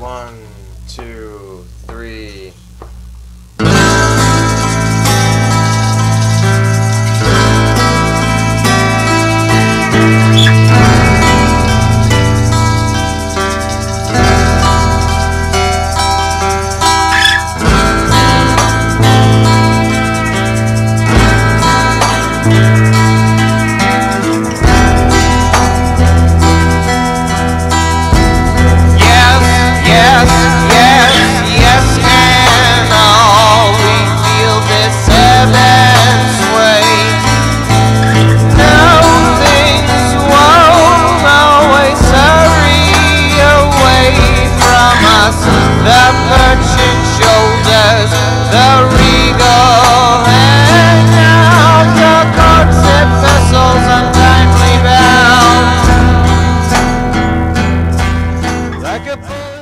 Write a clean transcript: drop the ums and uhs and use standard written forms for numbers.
1, 2, 3. The perching shoulders, the regal head, now the courtship vessels untimely bound, like a